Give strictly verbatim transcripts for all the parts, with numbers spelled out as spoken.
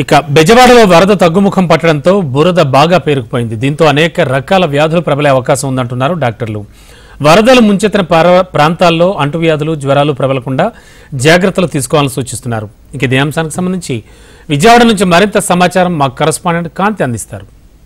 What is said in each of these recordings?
ఇక బెజవాడలో వరద తగ్గుముఖం పట్టడంతో బురద బాగా పేరుకుపోయింది. దీంతో అనేక రకాల వ్యాధులు ప్రబలే అవకాశం ఉందంటున్నారు డాక్టర్లు. వరదలు ముంచెత్తిన ప్రాంతాల్లో అంటువ్యాధులు, జ్వరాలు ప్రబలకుండా జాగ్రత్తలు తీసుకోవాలని సూచిస్తున్నారు. ఇక ఇదే అంశానికి సంబంధించి విజయవాడ నుంచి మరింత సమాచారం మా కరెస్పాండెంట్ కాంతి అందిస్తారు.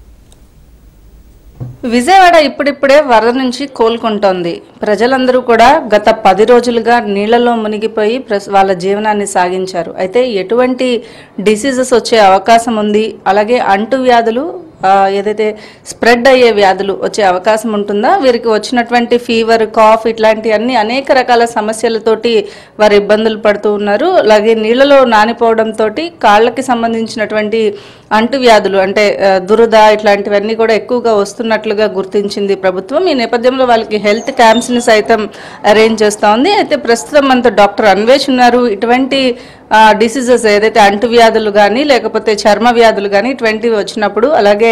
విజయవాడ ఇప్పుడిప్పుడే వరద నుంచి కోలుకుంటోంది. ప్రజలందరూ కూడా గత పది రోజులుగా నీళ్లలో మునిగిపోయి వాళ్ళ జీవనాన్ని సాగించారు. అయితే ఎటువంటి డిసీజెస్ వచ్చే అవకాశం ఉంది, అలాగే అంటు వ్యాధులు ఏదైతే స్ప్రెడ్ అయ్యే వ్యాధులు వచ్చే అవకాశం ఉంటుందా, వీరికి వచ్చినటువంటి ఫీవర్, కాఫ్ ఇట్లాంటి అన్ని అనేక రకాల సమస్యలతోటి వారు ఇబ్బందులు పడుతూ ఉన్నారు. అలాగే నీళ్లలో నానిపోవడంతో కాళ్ళకి సంబంధించినటువంటి అంటు వ్యాధులు అంటే దురద ఇట్లాంటివన్నీ కూడా ఎక్కువగా వస్తున్నట్లుగా గుర్తించింది ప్రభుత్వం. ఈ నేపథ్యంలో వాళ్ళకి హెల్త్ క్యాంప్స్ ని సైతం అరేంజ్ చేస్తూ ఉంది. అయితే ప్రస్తుతం మనతో డాక్టర్ అన్వేష్ ఉన్నారు. ఇటువంటి డిసీజెస్ ఏదైతే అంటు వ్యాధులు కానీ లేకపోతే చర్మ వ్యాధులు కానీ ఇటువంటివి వచ్చినప్పుడు అలాగే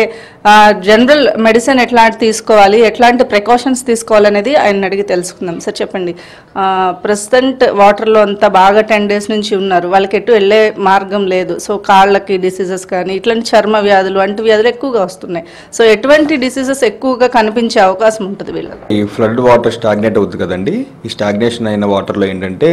జనరల్ మెడిసిన్ ఎట్లాంటి తీసుకోవాలి, ఎట్లాంటి ప్రికాషన్స్ తీసుకోవాలనేది ఆయన అడిగి తెలుసుకుందాం. సార్ చెప్పండి, ప్రజెంట్ వాటర్లో అంతా బాగా టెన్ డేస్ నుంచి ఉన్నారు, వాళ్ళకి ఎటు వెళ్ళే మార్గం లేదు. సో కాళ్ళకి డిసీజెస్ కానీ ఇట్లాంటి చర్మ వ్యాధులు, అంటు వ్యాధులు ఎక్కువగా వస్తున్నాయి. సో ఎటువంటి డిసీజెస్ ఎక్కువగా కనిపించే అవకాశం ఉంటుంది వీళ్ళకి? ఈ ఫ్లడ్ వాటర్ స్టాగ్నేట్ అవుతుంది కదండి. ఈ స్టాగ్నేషన్ అయిన వాటర్లో ఏంటంటే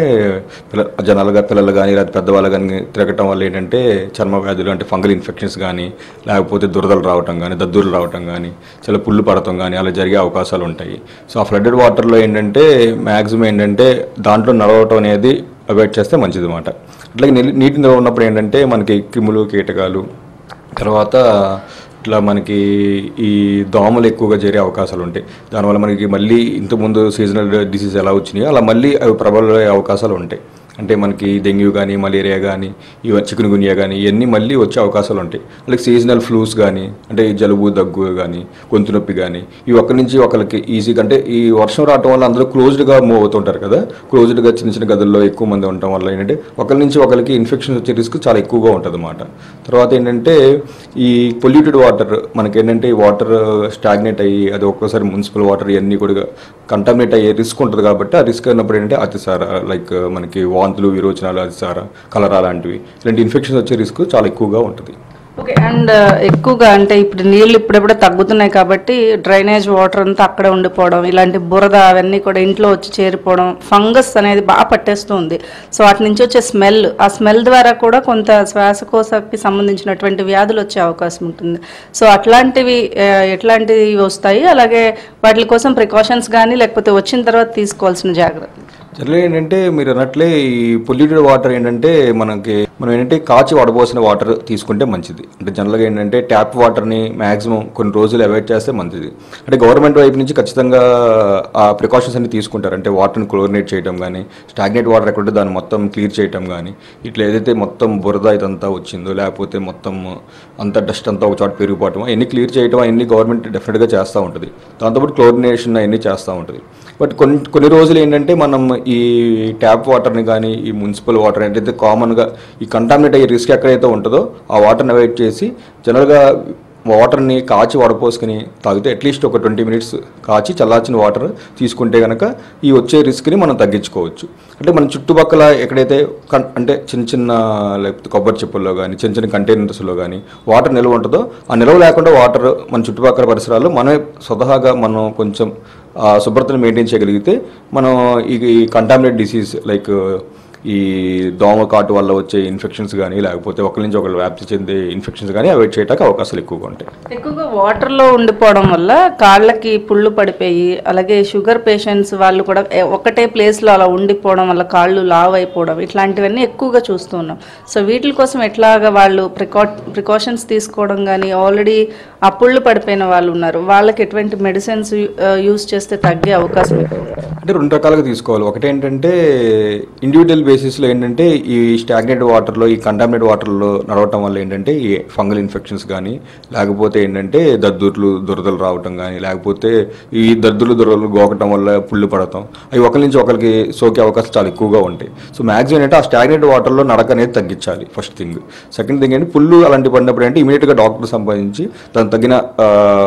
జనాలుగా పిల్లలు కానీ పెద్దవాళ్ళు కానీ తిరగటం వల్ల ఏంటంటే చర్మ వ్యాధులు అంటే ఫంగల్ ఇన్ఫెక్షన్స్ కానీ లేకపోతే దురదలు రావటం కానీ దద్దుర్లు రావటం కానీ చాలా పుళ్ళు పడటం కానీ అలా జరిగే అవకాశాలు ఉంటాయి. సో ఆ ఫ్లడెడ్ వాటర్లో ఏంటంటే మ్యాక్సిమం ఏంటంటే దాంట్లో నడవటం అనేది అవాయిడ్ చేస్తే మంచిది అన్నమాట. అట్లాగే నీటి నిల్వ ఉన్నప్పుడు ఏంటంటే మనకి క్రిములు, కీటకాలు, తర్వాత ఇట్లా మనకి ఈ దోమలు ఎక్కువగా చేరే అవకాశాలు ఉంటాయి. దానివల్ల మనకి మళ్ళీ ఇంతకుముందు సీజనల్ డిసీజ్ ఎలా వచ్చినాయో అలా మళ్ళీ అవి ప్రబలయ్యే అవకాశాలు ఉంటాయి. అంటే మనకి డెంగ్యూ కానీ, మలేరియా కానీ, ఇవన్నీ చికెన్ గున్యా కానీ ఇవన్నీ మళ్ళీ వచ్చే అవకాశాలు ఉంటాయి. అలాగే సీజనల్ ఫ్లూస్ కానీ అంటే జలుబు, దగ్గు కానీ, గొంతు నొప్పి కానీ ఇవి ఒకరి నుంచి ఒకరికి ఈజీగా అంటే ఈ వర్షం రావటం వల్ల అందరూ క్లోజ్డ్గా మూవ్ అవుతుంటారు కదా. క్లోజ్డ్గా చిన్న చిన్న గదుల్లో ఎక్కువ మంది ఉండటం వల్ల ఏంటంటే ఒకరి నుంచి ఒకరికి ఇన్ఫెక్షన్ వచ్చే రిస్క్ చాలా ఎక్కువగా ఉంటుంది అన్నమాట. తర్వాత ఏంటంటే ఈ పొల్యూటెడ్ వాటర్ మనకి ఏంటంటే ఈ వాటర్ స్టాగ్నేట్ అయ్యి అది ఒక్కోసారి మున్సిపల్ వాటర్ ఇవన్నీ కూడా కంటామినేట్ అయ్యే రిస్క్ ఉంటుంది. కాబట్టి ఆ రిస్క్ అన్నప్పుడు ఏంటంటే అతిసార లైక్ మనకి వాంతులు, విరోచనాలు, అతిసార, కలరా లాంటివి ఇలాంటి ఇన్ఫెక్షన్స్ వచ్చే రిస్క్ చాలా ఎక్కువగా ఉంటుంది. ఓకే, అండ్ ఎక్కువగా అంటే ఇప్పుడు నీళ్ళు ఇప్పుడెప్పుడే తగ్గుతున్నాయి కాబట్టి డ్రైనేజ్ వాటర్ అంతా అక్కడే ఉండిపోవడం, ఇలాంటి బురద అవన్నీ కూడా ఇంట్లో వచ్చి చేరిపోవడం, ఫంగస్ అనేది బాగా పట్టేస్తూ ఉంది. సో వాటి నుంచి వచ్చే స్మెల్, ఆ స్మెల్ ద్వారా కూడా కొంత శ్వాసకోశకి సంబంధించినటువంటి వ్యాధులు వచ్చే అవకాశం ఉంటుంది. సో అట్లాంటివి ఎట్లాంటివి వస్తాయి, అలాగే వాటి కోసం ప్రికాషన్స్ కానీ లేకపోతే వచ్చిన తర్వాత తీసుకోవాల్సిన జాగ్రత్తలు? జనరల్ ఏంటంటే మీరు అన్నట్లే ఈ పొల్యూటెడ్ వాటర్ ఏంటంటే మనకి మనం ఏంటంటే కాచి వడబోసిన వాటర్ తీసుకుంటే మంచిది. అంటే జనరల్గా ఏంటంటే ట్యాప్ వాటర్ని మ్యాక్సిమం కొన్ని రోజులు అవాయిడ్ చేస్తే మంచిది. అంటే గవర్నమెంట్ వైపు నుంచి ఖచ్చితంగా ఆ ప్రికాషన్స్ అన్ని తీసుకుంటారు. అంటే వాటర్ని క్లోరినేట్ చేయడం కానీ, స్టాగ్నేట్ వాటర్ ఎక్కడుంటే దాన్ని మొత్తం క్లియర్ చేయడం కానీ, ఇట్లా ఏదైతే మొత్తం బురద ఇదంతా వచ్చిందో లేకపోతే మొత్తం అంత డస్ట్ అంతా ఒక చోట పెరిగిపోవటం అవన్నీ క్లియర్ చేయడం అవన్నీ గవర్నమెంట్ డెఫినెట్గా చేస్తూ ఉంటుంది. దాంతోపాటు క్లోరినేషన్ అవన్నీ చేస్తూ ఉంటుంది. బట్ కొన్ని కొన్ని రోజులు ఏంటంటే మనం ఈ ట్యాప్ వాటర్ని కానీ ఈ మున్సిపల్ వాటర్ ఏంటైతే కామన్గా ఈ కంటామినేట్ అయ్యే రిస్క్ ఎక్కడైతే ఉంటుందో ఆ వాటర్ని అవాయిడ్ చేసి జనరల్గా వాటర్ని కాచి వడపోసుకుని తాగితే అట్లీస్ట్ ఒక ట్వంటీ మినిట్స్ కాచి చల్లార్చిన వాటర్ తీసుకుంటే కనుక ఈ వచ్చే రిస్క్ని మనం తగ్గించుకోవచ్చు. అంటే మన చుట్టుపక్కల ఎక్కడైతే కన్ అంటే చిన్న చిన్న లేకపోతే కొబ్బరి చెప్పుల్లో కానీ చిన్న చిన్న కంటైనర్స్లో కానీ వాటర్ నిల్వ ఉంటుందో ఆ నిల్వ లేకుండా వాటర్ మన చుట్టుపక్కల పరిసరాల్లో మనమే స్వతహాగా మనం కొంచెం శుభ్రతను మెయింటైన్ చేయగలిగితే మనం ఈ కంటామినేట్ డిసీజ్ లైక్ ఈ దోమ కాటు వల్ల వచ్చే ఇన్ఫెక్షన్స్ కానీ లేకపోతే ఒకరి నుంచి ఒకరు వ్యాప్తి చెందే ఇన్ఫెక్షన్స్ కానీ అవాయిడ్ చేయడానికి అవకాశాలు ఎక్కువగా ఉంటాయి. ఎక్కువగా వాటర్లో ఉండిపోవడం వల్ల కాళ్ళకి పుళ్ళు పడిపోయి అలాగే షుగర్ పేషెంట్స్ వాళ్ళు కూడా ఒకటే ప్లేస్లో అలా ఉండిపోవడం వల్ల కాళ్ళు లావ్ అయిపోవడం ఇట్లాంటివన్నీ ఎక్కువగా చూస్తూ ఉన్నాం. సో వీటి కోసం ఎట్లాగా వాళ్ళు ప్రికా ప్రికాషన్స్ తీసుకోవడం కానీ, ఆల్రెడీ ఆ పుళ్ళు పడిపోయిన వాళ్ళు ఉన్నారు వాళ్ళకి ఎటువంటి మెడిసిన్స్ యూజ్ చేస్తే తగ్గే అవకాశం ఎక్కువ? అంటే రెండు రకాలుగా తీసుకోవాలి. ఒకటేంటంటే ఇండివిజువల్ బేసిస్లో ఏంటంటే ఈ స్టాగ్నేట్ వాటర్లో ఈ కంటామినేట్ వాటర్లో నడవటం వల్ల ఏంటంటే ఈ ఫంగల్ ఇన్ఫెక్షన్స్ కానీ లేకపోతే ఏంటంటే దద్దుర్లు, దురదలు రావటం కానీ లేకపోతే ఈ దద్దుర్లు, దురదలు గోకటం వల్ల పుళ్ళు పడటం అవి ఒకరి నుంచి ఒకరికి సోకే అవకాశాలు చాలా ఎక్కువగా ఉంటాయి. సో మ్యాక్సిమం ఏంటంటే ఆ స్టాగ్నేట్ వాటర్లో నడక అనేది తగ్గించాలి ఫస్ట్ థింగ్. సెకండ్ థింగ్ ఏంటి పుళ్ళు అలాంటి పడినప్పుడు అంటే ఇమీడియట్గా డాక్టర్ సంపాదించి దానికి తగిన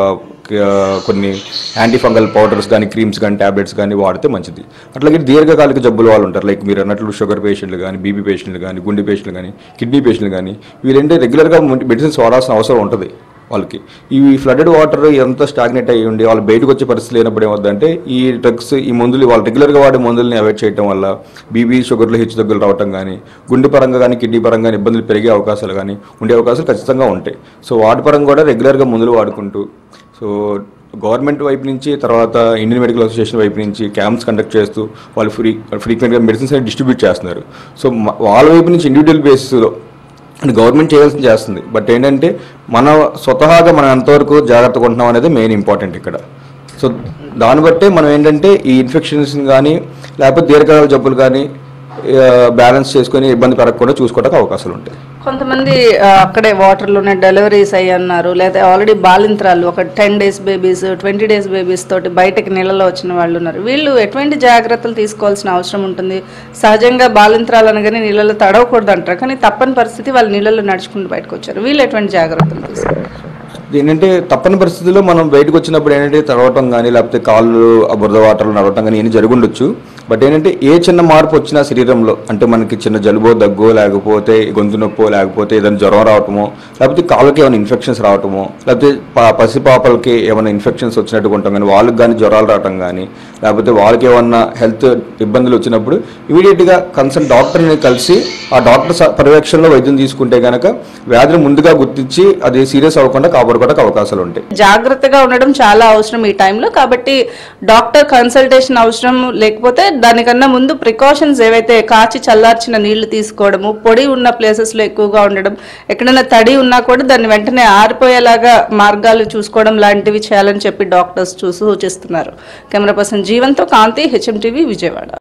కొన్ని యాంటీ ఫంగల్ పౌడర్స్ కానీ క్రీమ్స్ కానీ ట్యాబ్లెట్స్ కానీ వాడితే మంచిది. అట్లాగే దీర్ఘకాలిక జబ్బులు వాళ్ళు ఉంటారు, లైక్ మీరు అన్నట్లు షుగర్ పేషెంట్లు కానీ, బీపీ పేషెంట్లు కానీ, గుండె పేషెంట్లు కానీ, కిడ్నీ పేషెంట్లు కానీ, వీళ్ళంటే రెగ్యులర్గా మెడిసిన్స్ వాడాల్సిన అవసరం ఉంటుంది వాళ్ళకి. ఈ ఫ్లడెడ్ వాటర్ ఎంత స్టాగ్నేట్ అయ్యి ఉండి వాళ్ళు బయటకు వచ్చే పరిస్థితి లేనప్పుడు ఏమవుతుందంటే ఈ డ్రగ్స్, ఈ మందులు వాళ్ళు రెగ్యులర్గా వాడే మందులని అవాయిడ్ చేయడం వల్ల బీపీ షుగర్లు హెచ్చు తగ్గులు రావటం కానీ, గుండె పరంగా కానీ కిడ్నీ పరంగా కానీ ఇబ్బందులు పెరిగే అవకాశాలు కానీ ఉండే అవకాశాలు ఖచ్చితంగా ఉంటాయి. సో వాటి పరంగా కూడా రెగ్యులర్గా మందులు వాడుకుంటూ, సో గవర్నమెంట్ వైపు నుంచి, తర్వాత ఇండియన్ మెడికల్ అసోసియేషన్ వైపు నుంచి క్యాంప్స్ కండక్ట్ చేస్తూ వాళ్ళు ఫ్రీ ఫ్రీక్వెంట్గా మెడిసిన్స్ అని డిస్ట్రిబ్యూట్ చేస్తున్నారు. సో వాళ్ళ వైపు నుంచి ఇండివిజువల్ బేసిస్లో అంటే గవర్నమెంట్ చేయాల్సింది చేస్తుంది, బట్ ఏంటంటే మన స్వతహాగా మనం ఎంతవరకు జాగ్రత్తగా ఉంటున్నాం అనేది మెయిన్ ఇంపార్టెంట్ ఇక్కడ. సో దాన్ని బట్టే మనం ఏంటంటే ఈ ఇన్ఫెక్షన్స్ కానీ లేకపోతే దీర్ఘకాల జబ్బులు కానీ బ్యాలెన్స్ చేసుకొని ఇబ్బంది పెరగకుండా చూసుకోవడానికి అవకాశాలు ఉంటాయి. కొంతమంది అక్కడే వాటర్లోనే డెలివరీస్ అయ్యి అన్నారు, లేదా ఆల్రెడీ బాలింత్రాలు ఒక ten days babies twenty days babies తోటి బయటకి నీళ్ళలో వచ్చిన వాళ్ళు ఉన్నారు. వీళ్ళు ఎటువంటి జాగ్రత్తలు తీసుకోవాల్సిన అవసరం ఉంటుంది? సహజంగా బాలింత్రాలు అనగానే నీళ్ళలో తడవకూడదు అంటారు, కానీ తప్పని పరిస్థితి వాళ్ళు నీళ్ళలో నడుచుకుంటూ బయటకు వచ్చారు. వీళ్ళు ఎటువంటి జాగ్రత్తలు తీసుకోవాలి? ఏంటంటే తప్పని పరిస్థితుల్లో మనం బయటకు వచ్చినప్పుడు ఏంటంటే తడవటం కానీ లేకపోతే కాళ్ళు బురద వాటర్లు నడవటం కానీ ఏమి జరుగుండొచ్చు. బట్ ఏంటంటే ఏ చిన్న మార్పు వచ్చినా శరీరంలో, అంటే మనకి చిన్న జలుబో దగ్గో లేకపోతే గొంతు నొప్పో లేకపోతే ఏదైనా జ్వరం రావటమో లేకపోతే కాళ్ళకి ఏమైనా ఇన్ఫెక్షన్స్ రావటమో లేకపోతే పసిపాపలకి ఏమైనా ఇన్ఫెక్షన్స్ వచ్చినట్టుగా ఉంటాం కానీ వాళ్ళకి కానీ జ్వరాలు రావటం కానీ లేకపోతే వాళ్ళకి ఏమన్నా హెల్త్ ఇబ్బందులు వచ్చినప్పుడు ఇమీడియట్గా కన్సల్ట్ డాక్టర్ని కలిసి ఆ డాక్టర్ పర్యవేక్షణలో వైద్యం తీసుకుంటే కనుక వ్యాధిని ముందుగా గుర్తించి అది సీరియస్ అవ్వకుండా కాపాడుకోవడానికి అవకాశాలు ఉంటాయి. జాగ్రత్తగా ఉండడం చాలా అవసరం ఈ టైంలో, కాబట్టి డాక్టర్ కన్సల్టేషన్ అవసరం. లేకపోతే దానికన్నా ముందు ప్రికాషన్స్ ఏవైతే కాచి చల్లార్చిన నీళ్లు తీసుకోవడము, పొడి ఉన్న ప్లేసెస్లో ఎక్కువగా ఉండడం, ఎక్కడైనా తడి ఉన్నా కూడా దాన్ని వెంటనే ఆరిపోయేలాగా మార్గాలు చూసుకోవడం లాంటివి చేయాలని చెప్పి డాక్టర్స్ చూసి సూచిస్తున్నారు. కెమెరా పర్సన్ జీవన్తో కాంతి, హెచ్ఎం టీవీ, విజయవాడ.